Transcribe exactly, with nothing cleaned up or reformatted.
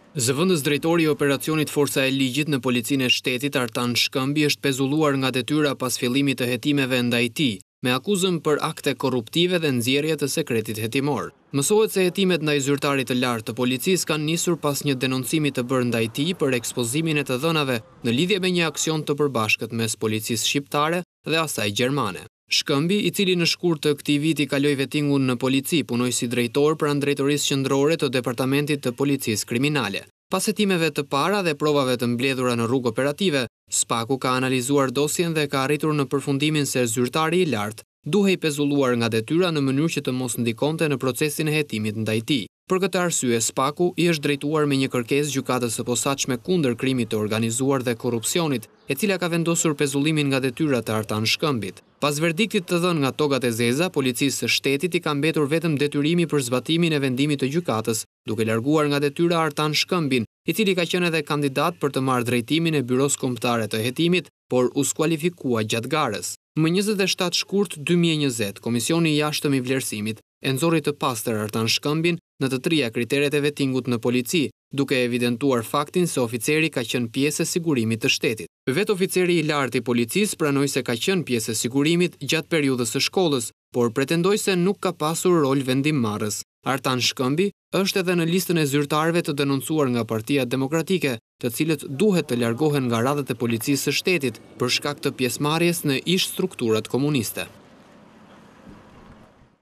Zv.drejtori i operacionit Forca e Ligjit në Policinë e Shtetit, Artan Shkëmbi, është pezulluar nga detyra pas fillimit të hetimeve ndaj tij, me akuzën për akte korruptive dhe nxjerrje të sekretit hetimor. Mësohet se hetimet ndaj zyrtarit të lartë të policisë kanë nisur pas një denoncimi të bërë ndaj tij për ekspozimin e të dhënave në lidhje me një aksion të përbashkët mes policisë shqiptare dhe asaj gjermane. Shkëmbi, i cili në shkurt të këtij viti kaloi vettingun në polici, punoi si drejtor pranë drejtorisë qendrore të departamentit të policisë kriminale. Pas hetimeve të para dhe provave të mbledhura në rrugë operative, Spaku ka analizuar dosjen dhe ka arritur në përfundimin se zyrtari i lartë duhej pezulluar nga detyra në mënyrë që të mos ndikonte në procesin e hetimit ndaj tij. Për këtë arsye, Spaku i është drejtuar me një kërkesë gjykatës së posaçme kundër krimit të organizuar dhe korrupsionit, e cila ka vendosur pezullimin nga detyra të Artan Shkëmbit. Pas verdiktit të dhënë nga togat e zeza, policisë së Shtetit i ka mbetur vetëm detyrimi për zbatimin e vendimit të gjykatës, duke larguar nga detyra Artan Shkëmbin, i cili ka qenë edhe kandidat për të marrë drejtimin e Byros Kombëtare të Hetimit, por u skualifikua gjatë garës. Më njëzet e shtatë shkurt dy mijë e njëzet, Komisioni i Jashtëm i Vlerësimit e nxorri të pastër Artan Shkëmbin në të trija kriteret e vettingut në polici, duke evidentuar faktin se oficeri ka qenë pjesë e sigurimit të shtetit. Vetë oficeri i lartë i policisë pranoi se ka qenë pjesë e sigurimit gjatë periudhës së shkollës, por pretendoi se nuk ka pasur rol vendimmarrës. Artan Shkëmbi është edhe në listën e zyrtarëve të denoncuar nga Partia Demokratike, të cilët duhet të largohen nga radhët e policisë së shtetit për shkak të pjesëmarrjes në ish strukturat komuniste.